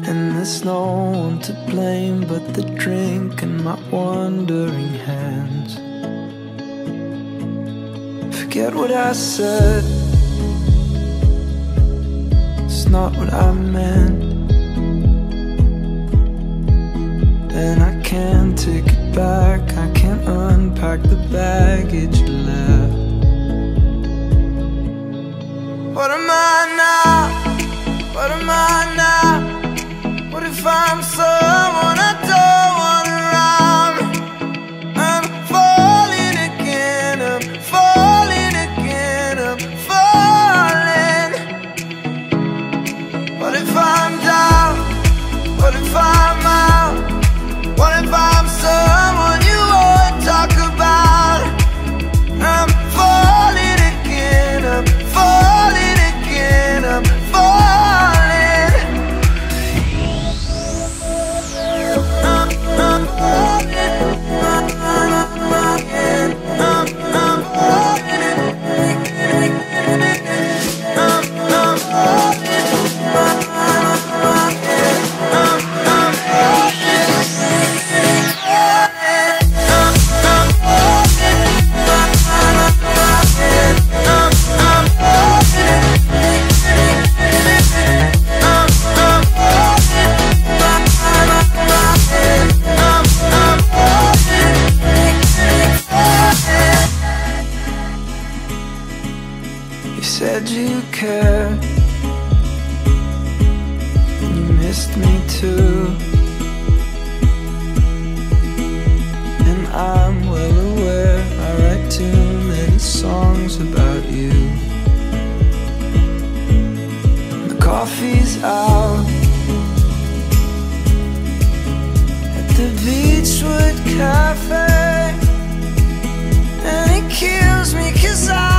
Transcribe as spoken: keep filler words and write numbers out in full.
And there's no one to blame but the drink and my wandering hands. Forget what I said, it's not what I meant. And I can't take it back, I can't unpack the baggage you left. What am I now? What am I now? What if I'm someone I don't want around? I'm falling again, I'm falling again, I'm falling. What if I'm down? What if I'm out? What if I'm someone you won't talk about? I'm falling again, I'm falling again, I'm falling. I'm, I'm falling, I'm, I'm, I'm, I'm falling. I'm, I'm falling, I'm, I'm, I'm falling. You said you cared, and you missed me too. And I'm well aware I write too many songs about you. The coffee's out at the Beachwood Cafe, and it kills me 'cause I